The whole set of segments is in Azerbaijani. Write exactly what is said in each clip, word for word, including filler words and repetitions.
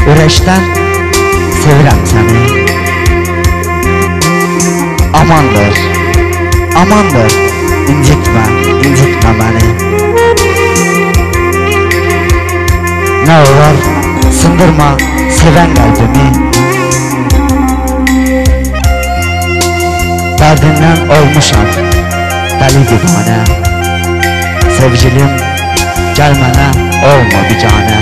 Ürəkdən sevirəm səni. Amandır, amandır, incitmə, incitmə məni. Nə olar, sındırma sevən qəlbimi. Dərdindən olmuşam dəli divanə. Sevgilim, gəl mənə olma biganə.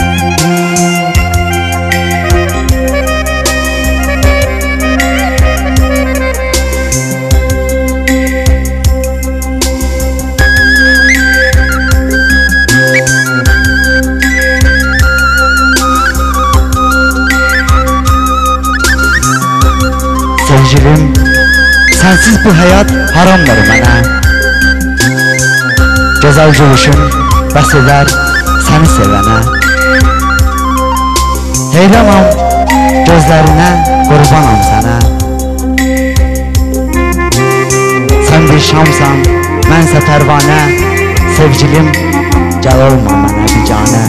Sevgilim, sensiz bu hayat haramdır mənə. Gözəl gülüşün bəs edər səni sevənə. Heyranam gözlərinə, qurbanam sənə. Sən bir şamsan, mənsə pərvanə. Sevgilim, gəl olma mənə biganə.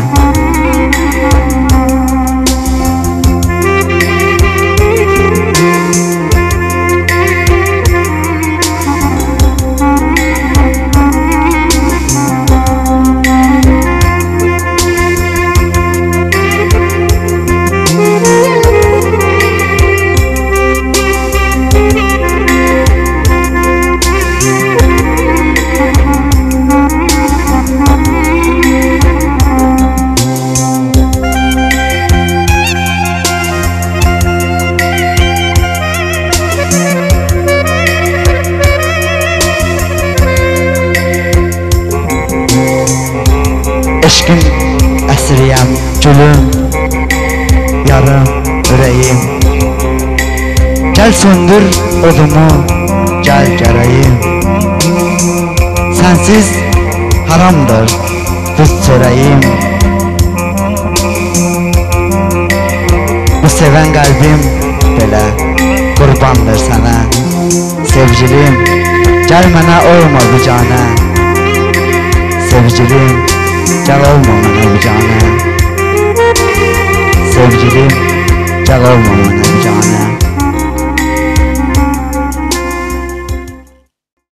Eşkin əsiriyəm, gülüm, yarım, ürəyim. Gəl söndür odumu, gəl gərəyim. Sənsiz haramdır düz çörəyim. Bu sevən qəlbim belə qurbandır sənə. Sevgilim, gəl mənə olma biganə. Sevgilim, gəl olma mənə biganə. Sevgilim, gəl olma mənə biganə.